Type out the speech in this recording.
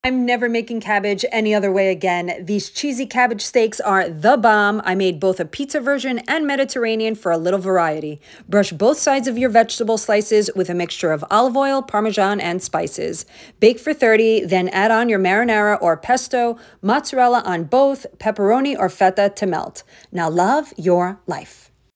I'm never making cabbage any other way again. These cheesy cabbage steaks are the bomb. I made both a pizza version and Mediterranean for a little variety. Brush both sides of your vegetable slices with a mixture of olive oil, Parmesan, and spices. Bake for 30, then add on your marinara or pesto, mozzarella on both, pepperoni or feta to melt. Now love your life.